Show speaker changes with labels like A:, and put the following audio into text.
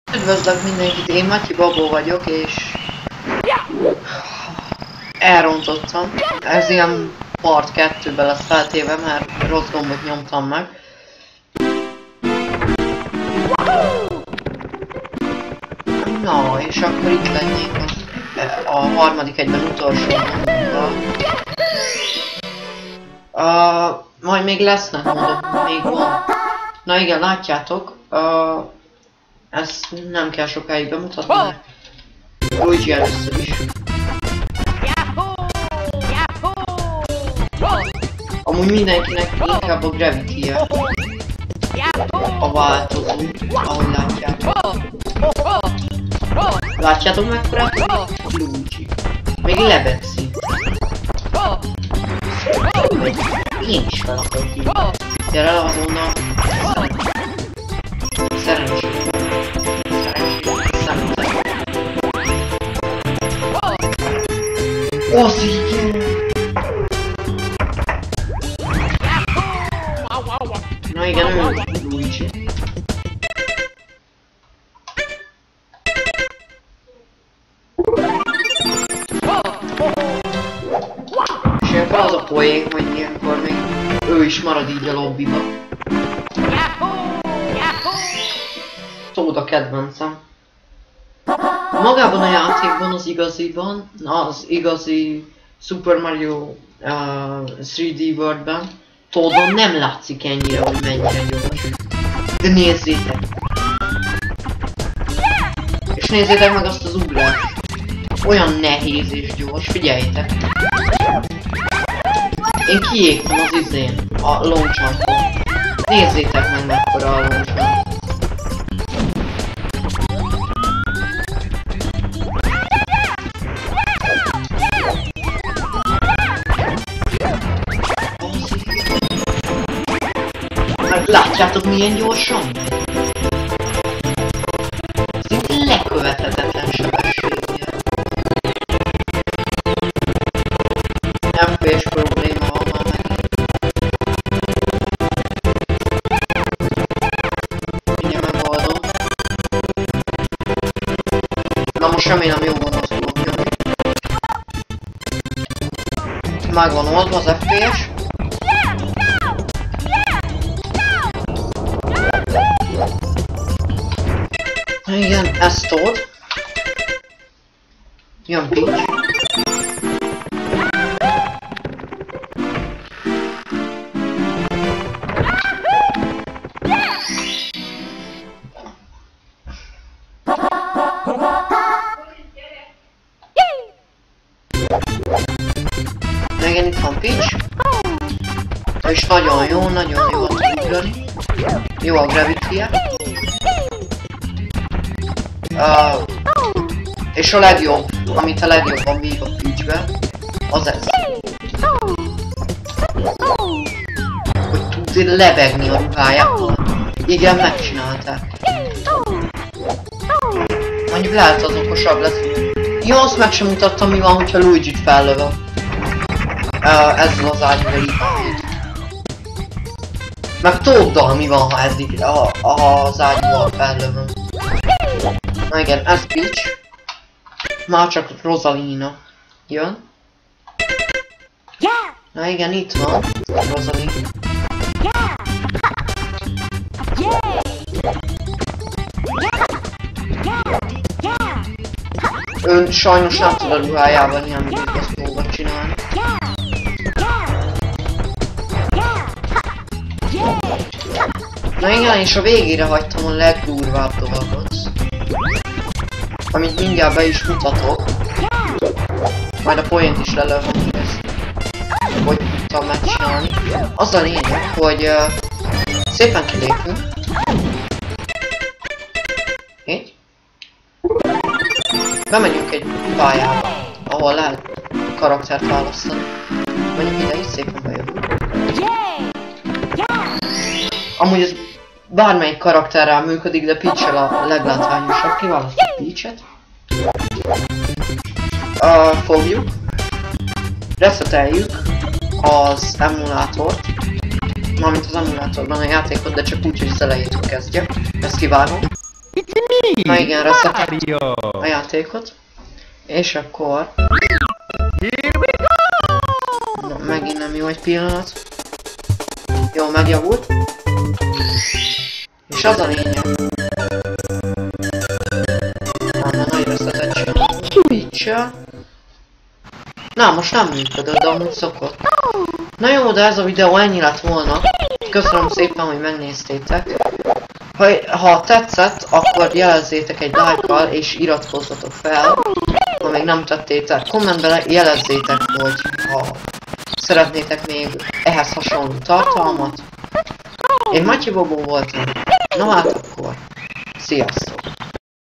A: Üdvözlök mindenkit, én Matyi Babó vagyok, és elrontottam. Ez ilyen part 2-ben lesz feltéve, mert rossz gombot nyomtam meg. Na, és akkor itt lennék a harmadik egyben utolsó gondokkal. Majd még lesznek módok, még van. Na igen, látjátok, ezt nem kell sokáig bemutatni. Luigi először is. Amúgy mindenkinek inkább a Gravity-je a változó, ahogy látjátok. Látjátok mekkora? Luigi. Még lebetszik. Én is fel akarok így. Gyere le azonnal. Szerencsés. Az igen! Na igen, ő Luigi. És ilyenkor az a poén, hogy ilyenkor még ő is marad így a lobbiba. Toad a kedvencem. Magában a játékban az igazi Super Mario 3D Worldben Toadon nem látszik ennyire, hogy mennyire gyors. De nézzétek! És nézzétek meg azt az ugrást! Olyan nehéz és gyors, figyeljétek! Én kiégtem az izén, a loncsankon. Nézzétek meg mekkora a loncsank. Látjátok milyen gyorsan? Szinte lekövethetetlen sebességgel. FPS probléma van már megint. Mindjárt megoldom. Na most remélem jó gombot tudok nyomni. Meg van oldva az FPS. Igen, ez Toad. Jön Peach. Igen, itt van Peach. És nagyon jó a tudni. Jó a Gravity-je. És a legjobb, amit a legjobban bír a Peachbe, az ez. Hogy tud lebegni a ruhájával. Igen, megcsinálták. Mondjuk lehet az okosabb lesz. Jó, azt meg sem mutattam, mi van, hogyha Luigi-t fellövöm. Ezzel az ágyra így van. Meg Toaddal mi van, ha eddig az ágyúval fellövöm. Na igen, ez Peach. Már csak Rosalina jön. Na igen, itt van Rosalina. Ön sajnos nem tud a ruhájával ilyen működött dolgot csinálni. Na igen, és a végére hagytam a legdurvább dolgot. Amit mindjárt be is mutatok. Majd a poént is lelövöm, hogy tudtam megcsinálni. Az a lényeg, hogy szépen kilépünk. Így. Bemegyünk egy pályába, ahol lehet karaktert választani. Mondjuk ide is szépen bejövünk. Amúgy ez bármelyik karakterrel működik, de Peach-el a leglátványosabb. Kiválasztjuk Peach-et. Fogjuk. Reseteljük az emulátort. Mármint az emulátorban a játékot, de csak úgy, hogy az elejétől kezdje. Ezt kivágom. Na igen, reszeteljük a játékot. És akkor... Na, megint nem jó egy pillanat. Jó, megjavult. És az a lényeg. Na, nagy reszetet csinálunk. Pitch-el. Na, most nem működött, de amúgy szokott. Na jó, de ez a videó ennyi lett volna. Köszönöm szépen, hogy megnéztétek. Ha tetszett, akkor jelezzétek egy lájkkal és iratkozzatok fel. Ha még nem tettétek, kommentben jelezzétek, hogy ha szeretnétek még ehhez hasonló tartalmat. Én Matyi Bobó voltam. Na hát akkor, sziasztok!